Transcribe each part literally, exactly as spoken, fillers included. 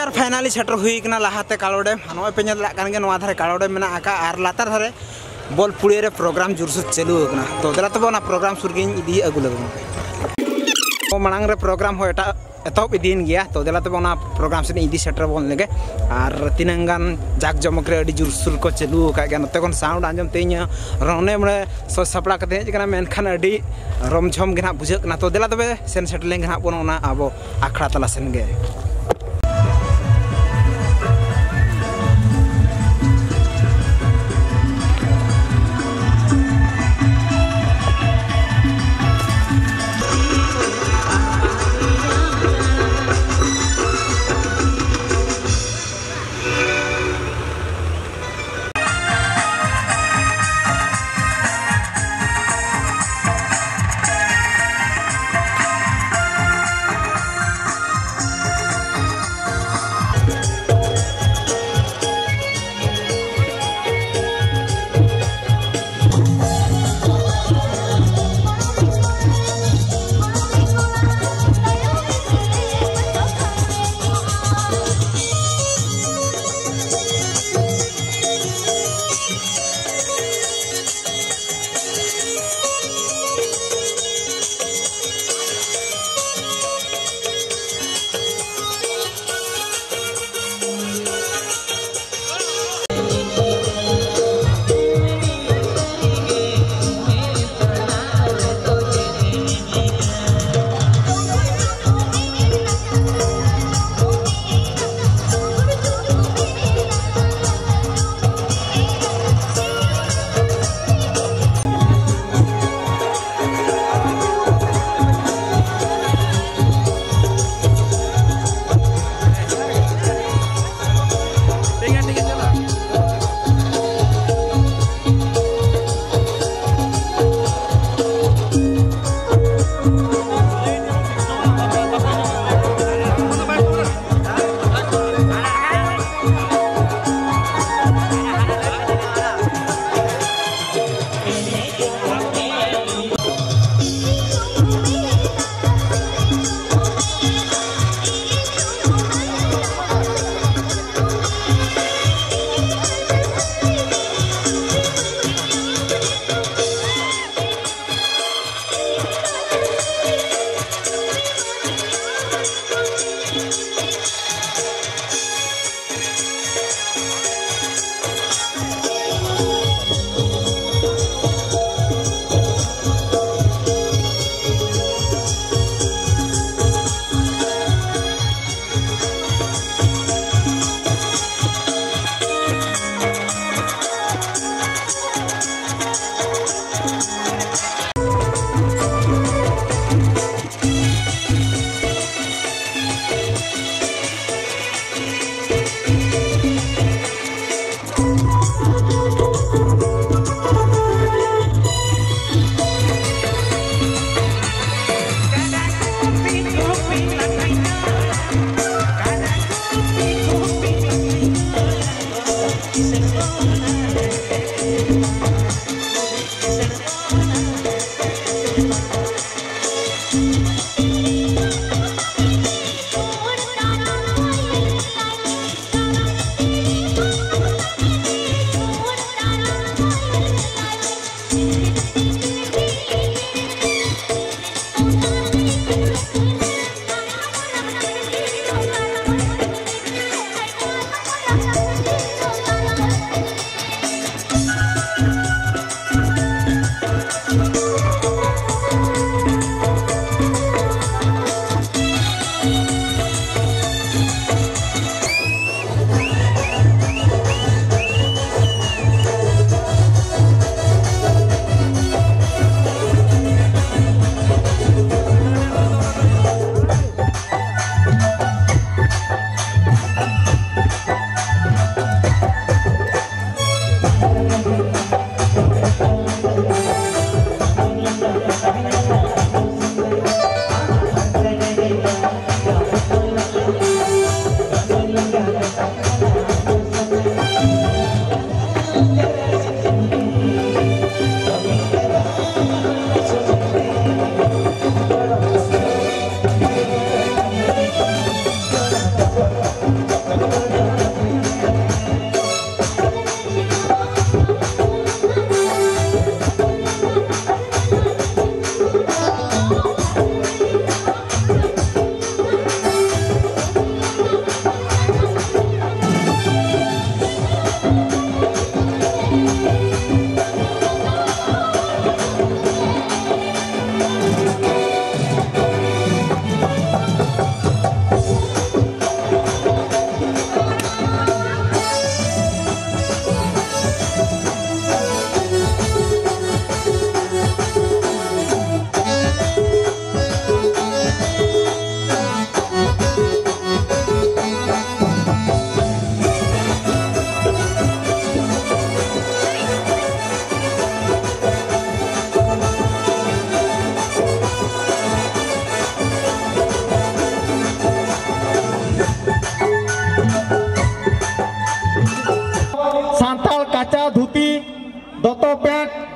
एबार फाइनाली सेटर हुई कना लाहाते कालो डैम नॉय पे नेला कान गे नोआ धारे कालो डैम मेना आका आर लातार धारे बॉल पुड़े रे प्रोग्राम जोरसोर चालू कना तो देला तबे ना प्रोग्राम सुरगिन इदी अगु लगो ओ मांग रे प्रोग्राम हो एटा एतब इदीन गया तो देला तबे ना प्रोग्राम से इदी सेटर बोन लेगे आर तिनंगान जाक जमक रे अडी जोरसोर को चालू का गे नते कोन साउंड आंजम तेñ रोने मने सो सपड़ा कते हेज कना मेनखान अडी रमझम गे ना बुझक ना तो देला तबे सेन सेटलेंग ना बोन ना आबो आखड़ा तला सेन गे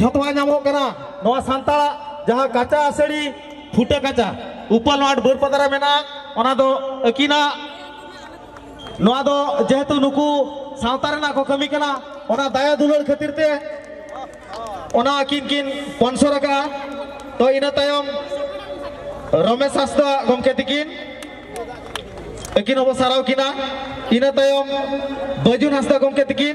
जतवा नामो कना नवा सांताला जहां काचा आसड़ी फुटे काचा ऊपर नोट बोरपदारा मेना ओना दो अकिना नवा दो जेहेतु नुकु सावतारना को कमी कना ओना दाया दुलर खातिर ते ओना किन किन पाँच सौ रका तो इना तायम रमेश हासदा गमके तिकिन अकिन अब साराव किना इना तायम बजुन हासदा गमके तिकिन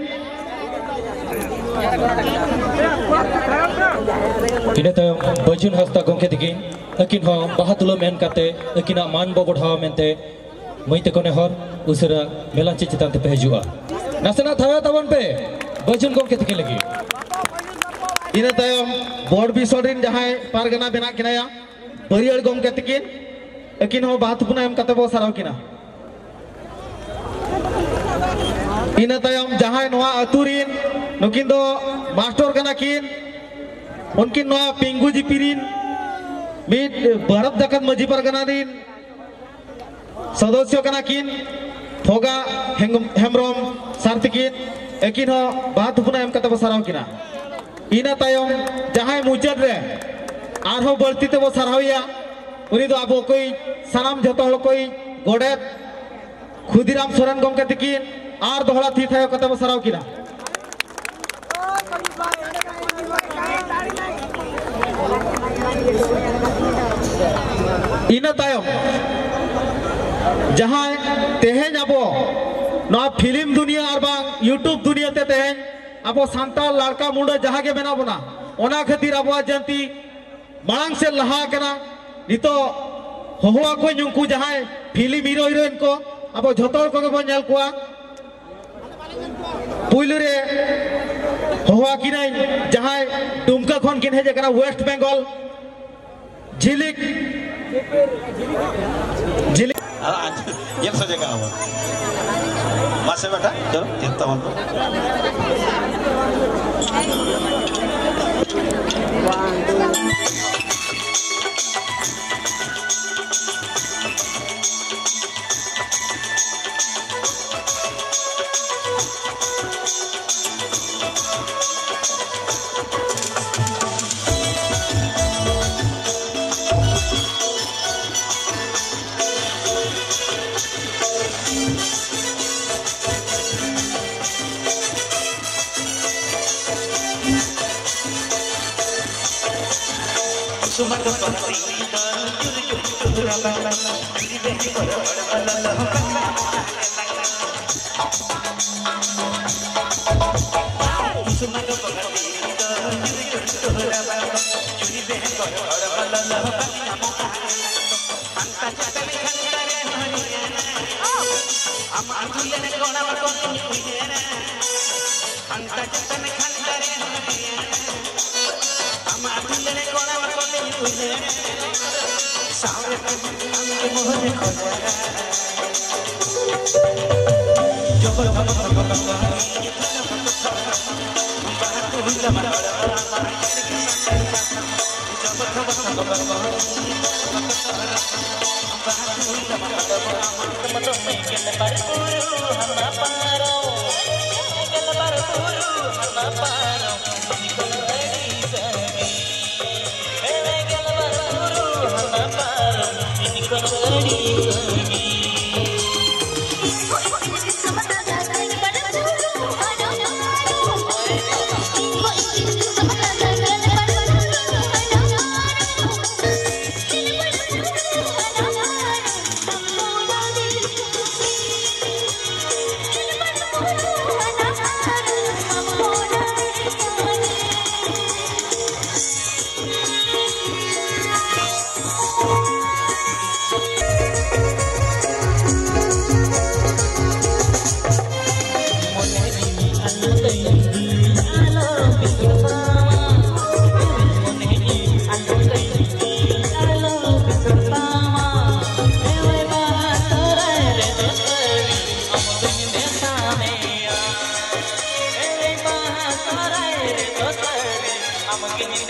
इना तायम बजुन हासदा गमके तिकिन अकिन हो बाहादुलो मेन काते अकिना मान बबढ़ाव मेनते मईते कोने हर उसरा मेला चिचितान ते पेजुआ नासना थाया तवन पे बजुन गमके तिकिन लगी इना तायम बोर्ड बिसोडिन जहां पारगना बेना किनाया बरियल गमके तिकिन अकिन हो बातपुना एम काते बो साराव किना इना तायम जहां नवा अतुरिन नुकिन दो मास्टर कना किन उनकिन नवा पिंगू जिपिरिन मिट भारत दखन मजी पारगना दिन सदस्य कना किन फोगा हेमरम सारतिकिन अकिन हो बातपुना एम काते बो साराव किना इना तायम जहां मुचाद रे आरो बलती ते बो साराविया उनी दो आबो कोई सनाम जतो हल कोई गोडेत खुदीराम सोरेन गमके तिकिन आर दोहला थी थायो कते बो साराव किना इना तायम जहां तेहेन आबो ना फिल्म दुनिया और बांग यूट्यूब दुनिया ते तेहेन आबो सांताल लड़का मुंडा जहां के बेना बना ओना खातिर आबो जंती मांग से लहा कना नितो होहुआ को नुंकु जहां फिल्म हीरो हीरोइन को अब झोतोर को बन नेल कुआ पुइलु रे होहुआ किनाई जहां दुमका खन किन हेजे कना वेस्ट बंगाल झिलिक झिलिक ये सजे का हो मासे बेटा चलो चिंता मत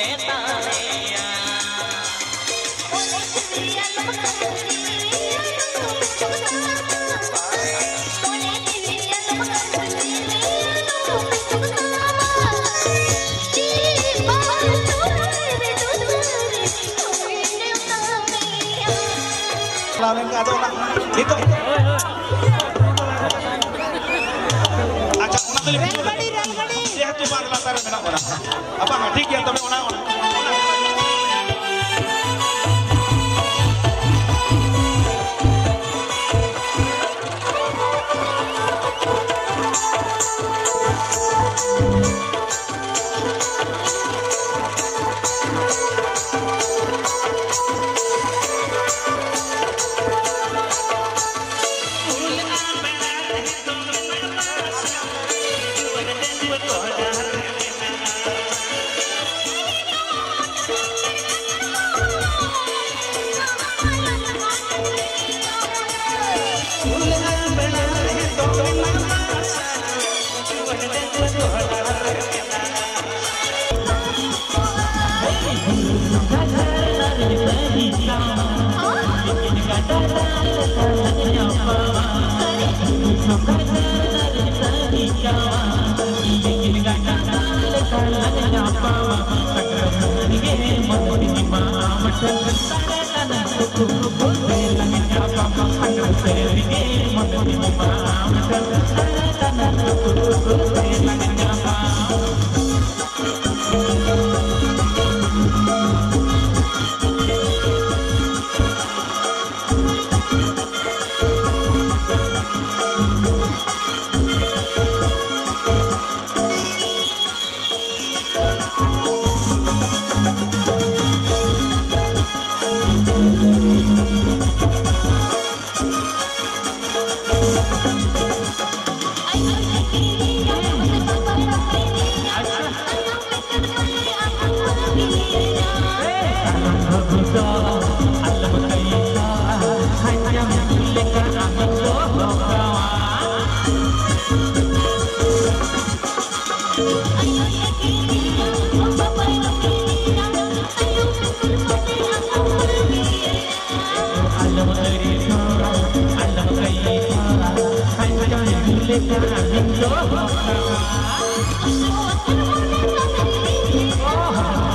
I'm enggak ada orang itu aja una tuli dia tu bar latar menak ona apa enggak dik ya tapi ona ona Oh